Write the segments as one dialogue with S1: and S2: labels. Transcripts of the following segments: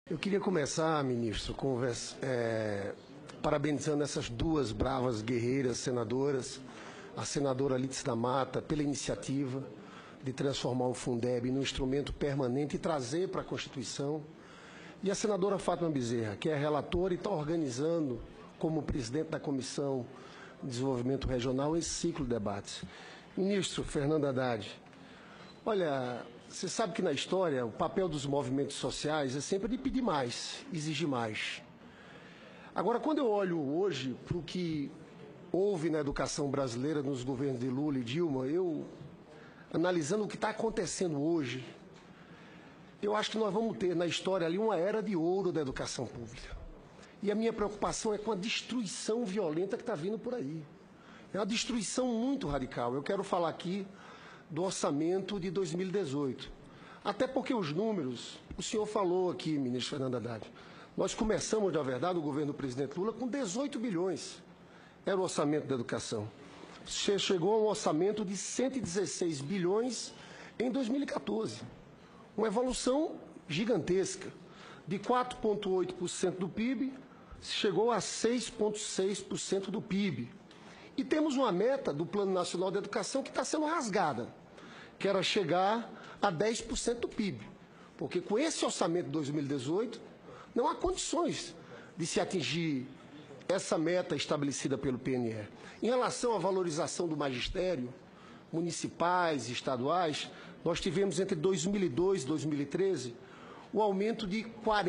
S1: Eu queria começar, ministro, parabenizando essas duas bravas guerreiras senadoras, a senadora Alice da Mata, pela iniciativa de transformar o Fundeb num instrumento permanente e trazer para a Constituição, e a senadora Fátima Bezerra, que é relatora e está organizando, como presidente da Comissão de Desenvolvimento Regional, esse ciclo de debates. Ministro Fernando Haddad, olha, você sabe que na história o papel dos movimentos sociais é sempre de pedir mais, exigir mais. Agora, quando eu olho hoje para o que houve na educação brasileira nos governos de Lula e Dilma, analisando o que está acontecendo hoje, eu acho que nós vamos ter na história ali uma era de ouro da educação pública. E a minha preocupação é com a destruição violenta que está vindo por aí. É uma destruição muito radical. Eu quero falar aqui do orçamento de 2018. Até porque os números, o senhor falou aqui, ministro Fernando Haddad, nós começamos, na verdade, o governo do presidente Lula com 18 bilhões. Era o orçamento da educação. Chegou a um orçamento de 116 bilhões em 2014. Uma evolução gigantesca. De 4,8% do PIB, chegou a 6,6% do PIB. E temos uma meta do Plano Nacional de Educação que está sendo rasgada, que era chegar a 10% do PIB. Porque com esse orçamento de 2018, não há condições de se atingir essa meta estabelecida pelo PNE. Em relação à valorização do magistério, municipais e estaduais, nós tivemos entre 2002 e 2013 o aumento de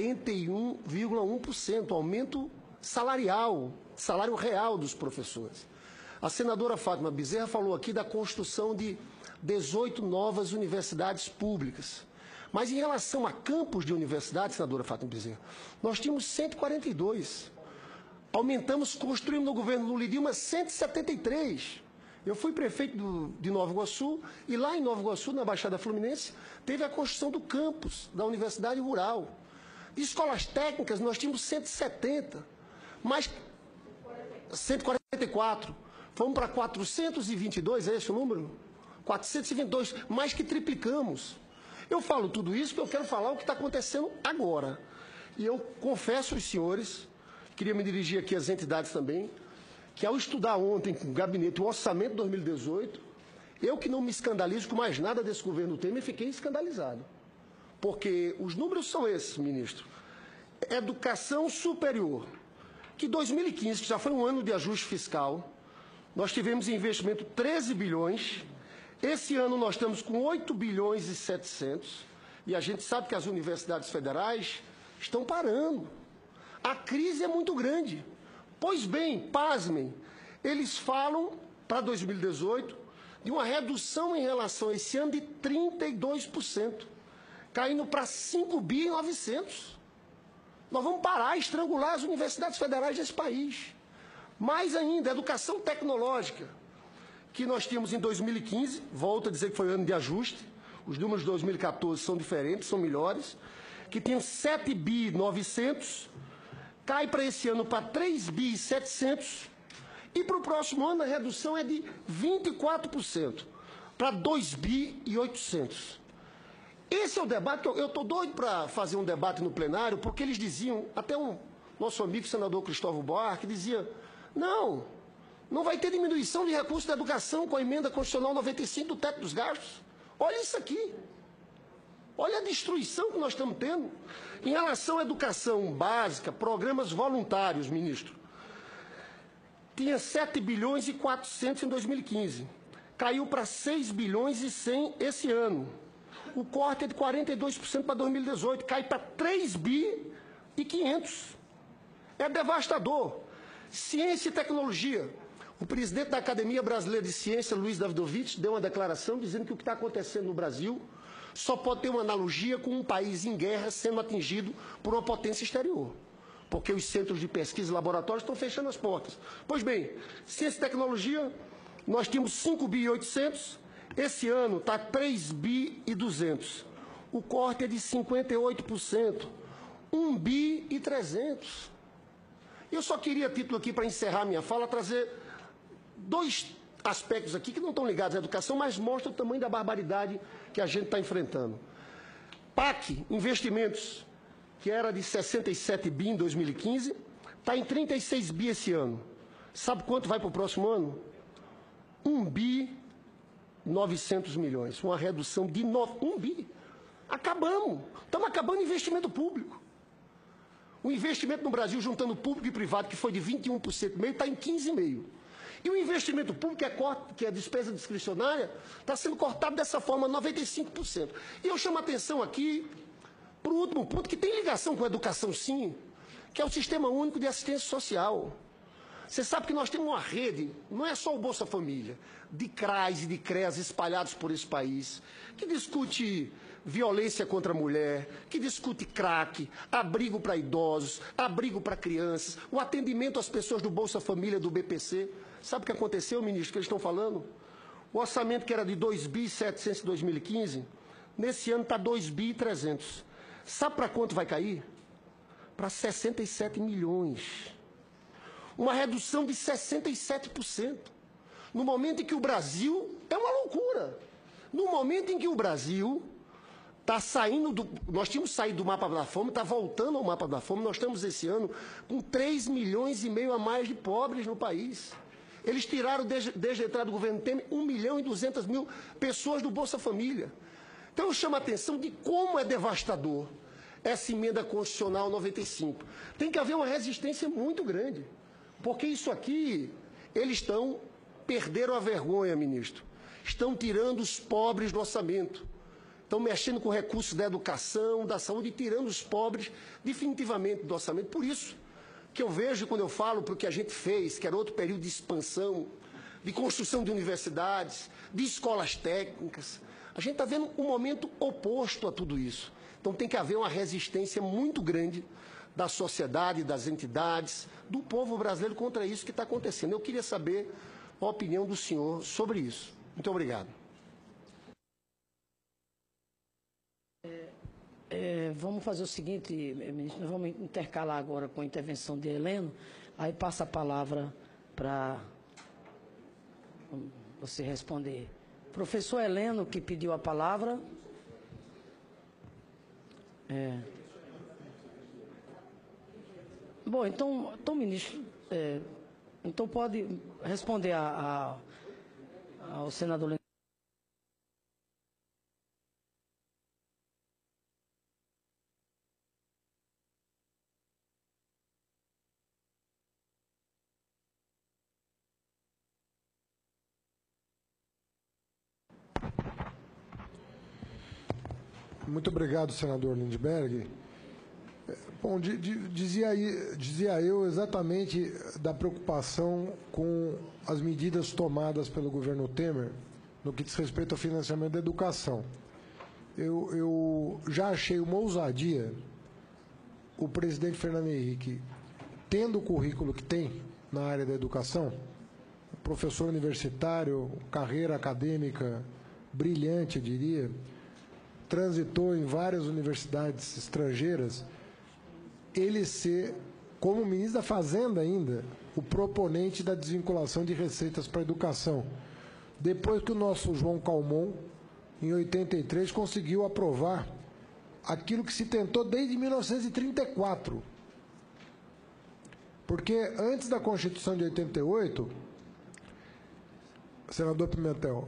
S1: 41,1%, aumento salarial, salário real dos professores. A senadora Fátima Bezerra falou aqui da construção de 18 novas universidades públicas. Mas em relação a campos de universidade, senadora Fátima Bezerra, nós tínhamos 142. Aumentamos, construímos no governo Lula e Dilma 173. Eu fui prefeito de Nova Iguaçu e lá em Nova Iguaçu, na Baixada Fluminense, teve a construção do campus da Universidade Rural. De escolas técnicas, nós tínhamos 170, mais 144. Fomos para 422, é esse o número? 422, mais que triplicamos. Eu falo tudo isso porque eu quero falar o que está acontecendo agora. E eu confesso aos senhores, queria me dirigir aqui às entidades também, que ao estudar ontem com o gabinete o orçamento de 2018, eu que não me escandalizo com mais nada desse governo Temer, fiquei escandalizado. Porque os números são esses, ministro. Educação superior, que 2015, que já foi um ano de ajuste fiscal, nós tivemos em investimento 13 bilhões, esse ano nós estamos com 8 bilhões e 700, e a gente sabe que as universidades federais estão parando. A crise é muito grande. Pois bem, pasmem, eles falam, para 2018, de uma redução em relação a esse ano de 32%, caindo para 5 bi e 900. Nós vamos parar, estrangular as universidades federais desse país. Mais ainda, a educação tecnológica, que nós tínhamos em 2015, volto a dizer que foi ano de ajuste, os números de 2014 são diferentes, são melhores, que tem 7 bi 900, cai para esse ano para 3 bi 700, e para o próximo ano a redução é de 24%, para 2 bi e 800. Esse é o debate, eu estou doido para fazer um debate no plenário, porque eles diziam, até nosso amigo senador Cristóvão Buarque dizia, não vai ter diminuição de recursos da educação com a emenda constitucional 95 do teto dos gastos. Olha isso aqui. Olha a destruição que nós estamos tendo. Em relação à educação básica, programas voluntários, ministro, tinha 7 bilhões e 400 em 2015. Caiu para 6 bilhões e 100 esse ano. O corte é de 42% para 2018. Cai para 3 bi e 500. É devastador. Ciência e tecnologia. O presidente da Academia Brasileira de Ciência, Luiz Davidovich, deu uma declaração dizendo que o que está acontecendo no Brasil só pode ter uma analogia com um país em guerra sendo atingido por uma potência exterior. Porque os centros de pesquisa e laboratórios estão fechando as portas. Pois bem, ciência e tecnologia, nós tínhamos 5 bi e 800, esse ano está 3 bi e 200. O corte é de 58%, 1 bi e 300. Eu só queria, a título aqui para encerrar minha fala, trazer dois aspectos aqui que não estão ligados à educação, mas mostram o tamanho da barbaridade que a gente está enfrentando. PAC, investimentos, que era de 67 bi em 2015, está em 36 bi esse ano. Sabe quanto vai para o próximo ano? 1 bi 900 milhões, uma redução de 1 bi. Acabamos. Estamos acabando o investimento público. O investimento no Brasil, juntando público e privado, que foi de 21,5%, está em 15,5%. E o investimento público, que é despesa discricionária, está sendo cortado dessa forma, 95%. E eu chamo a atenção aqui para o último ponto, que tem ligação com a educação, sim, que é o Sistema Único de Assistência Social. Você sabe que nós temos uma rede, não é só o Bolsa Família, de CRAs e de CREAs espalhados por esse país, que discute violência contra a mulher, que discute crack, abrigo para idosos, abrigo para crianças, o atendimento às pessoas do Bolsa Família, do BPC. Sabe o que aconteceu, ministro, que eles estão falando? O orçamento que era de 2 bi 700 em 2015, nesse ano está 2 bi 300. Sabe para quanto vai cair? Para 67 milhões. Uma redução de 67%. No momento em que o Brasil... É uma loucura. No momento em que o Brasil está saindo do... Nós tínhamos saído do mapa da fome, está voltando ao mapa da fome. Nós estamos, esse ano, com 3,5 milhões a mais de pobres no país. Eles tiraram, desde a entrada do governo Temer, 1.200.000 pessoas do Bolsa Família. Então, eu chamo a atenção de como é devastador essa emenda constitucional 95. Tem que haver uma resistência muito grande. Porque isso aqui, perderam a vergonha, ministro. Estão tirando os pobres do orçamento. Estão mexendo com recursos da educação, da saúde, e tirando os pobres definitivamente do orçamento. Por isso que eu vejo, quando eu falo para o que a gente fez, que era outro período de expansão, de construção de universidades, de escolas técnicas, a gente está vendo um momento oposto a tudo isso. Então tem que haver uma resistência muito grande da sociedade, das entidades, do povo brasileiro contra isso que está acontecendo. Eu queria saber a opinião do senhor sobre isso. Muito obrigado.
S2: Vamos fazer o seguinte, ministro, nós vamos intercalar agora com a intervenção de Heleno, aí passa a palavra para você responder. Professor Heleno, que pediu a palavra. Bom, então ministro, então pode responder ao senador Heleno.
S3: Muito obrigado, senador Lindbergh. Bom, dizia eu exatamente da preocupação com as medidas tomadas pelo governo Temer no que diz respeito ao financiamento da educação. Eu já achei uma ousadia o presidente Fernando Henrique, tendo o currículo que tem na área da educação, professor universitário, carreira acadêmica brilhante, eu diria, transitou em várias universidades estrangeiras, ele ser, como ministro da Fazenda ainda, o proponente da desvinculação de receitas para a educação. Depois que o nosso João Calmon, em 83, conseguiu aprovar aquilo que se tentou desde 1934. Porque antes da Constituição de 88, senador Pimentel,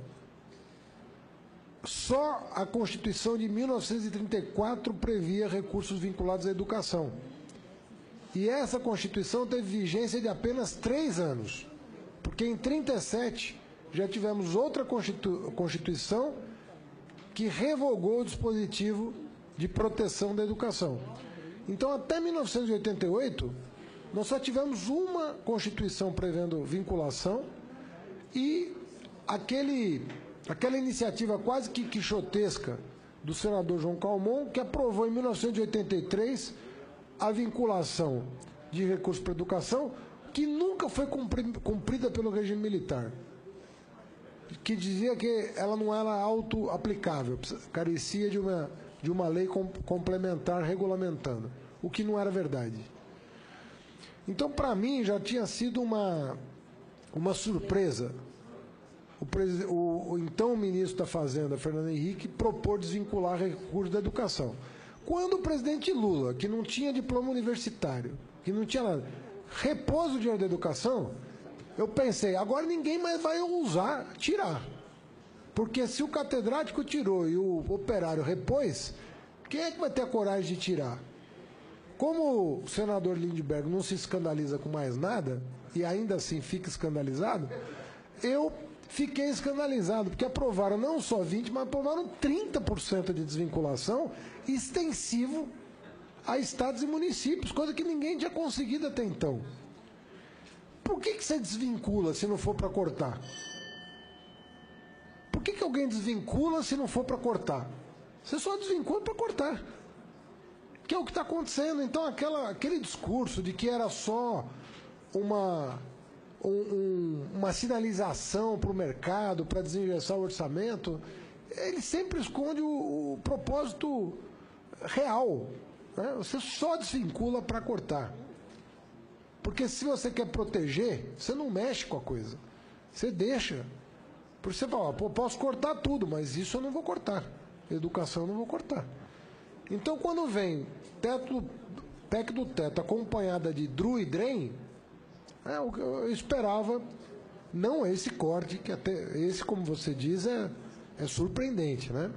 S3: só a Constituição de 1934 previa recursos vinculados à educação. E essa Constituição teve vigência de apenas 3 anos, porque em 1937 já tivemos outra Constituição que revogou o dispositivo de proteção da educação. Então, até 1988, nós só tivemos uma Constituição prevendo vinculação e aquela iniciativa quase que quixotesca do senador João Calmon, que aprovou em 1983 a vinculação de recursos para a educação, que nunca foi cumprida pelo regime militar, que dizia que ela não era auto-aplicável, carecia de uma lei complementar regulamentando, o que não era verdade. Então, para mim, já tinha sido uma surpresa o então ministro da Fazenda, Fernando Henrique, propor desvincular recursos da educação. Quando o presidente Lula, que não tinha diploma universitário, que não tinha nada, repôs o dinheiro da educação, eu pensei, agora ninguém mais vai ousar tirar. Porque se o catedrático tirou e o operário repôs, quem é que vai ter a coragem de tirar? Como o senador Lindbergh não se escandaliza com mais nada, e ainda assim fica escandalizado, eu fiquei escandalizado, porque aprovaram não só 20%, mas aprovaram 30% de desvinculação extensivo a estados e municípios, coisa que ninguém tinha conseguido até então. Por que você desvincula se não for para cortar? Por que alguém desvincula se não for para cortar? Você só desvincula para cortar. Que é o que está acontecendo. Então, aquele discurso de que era só uma sinalização para o mercado, para desinjeção o orçamento, ele sempre esconde o propósito real. Né? Você só desvincula para cortar. Porque se você quer proteger, você não mexe com a coisa. Você deixa. Porque você fala, posso cortar tudo, mas isso eu não vou cortar. Educação eu não vou cortar. Então, quando vem PEC do teto acompanhada de DRU e DREM, eu esperava, não esse corte, que até esse, como você diz, é surpreendente, né?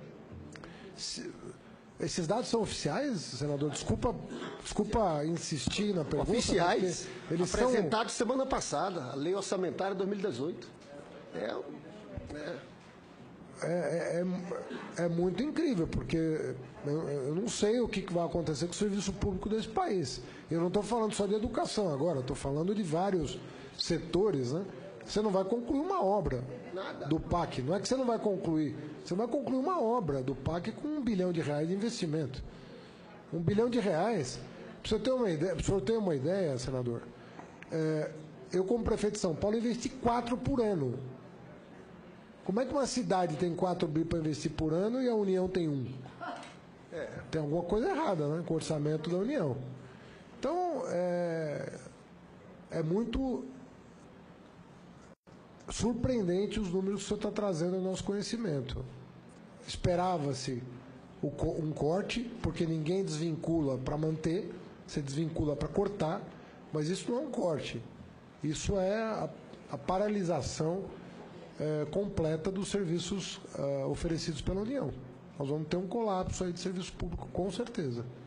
S3: Esses dados são oficiais, senador? Desculpa insistir na pergunta.
S1: Oficiais, eles apresentados semana passada, a Lei Orçamentária 2018.
S3: É muito incrível, porque eu não sei o que vai acontecer com o serviço público desse país. Eu não estou falando só de educação agora, estou falando de vários setores, né? Você não vai concluir uma obra do PAC. Não é que você não vai concluir. Você vai concluir uma obra do PAC com R$1 bilhão de investimento. R$1 bilhão. Para o senhor ter uma ideia, senador, eu, como prefeito de São Paulo, investi 4 por ano. Como é que uma cidade tem 4 bi para investir por ano e a União tem 1? Tem alguma coisa errada, né, com o orçamento da União. Então, é muito surpreendente os números que o senhor está trazendo ao nosso conhecimento. Esperava-se um corte, porque ninguém desvincula para manter, você desvincula para cortar, mas isso não é um corte. Isso é a paralisação completa dos serviços oferecidos pela União. Nós vamos ter um colapso aí de serviço público, com certeza.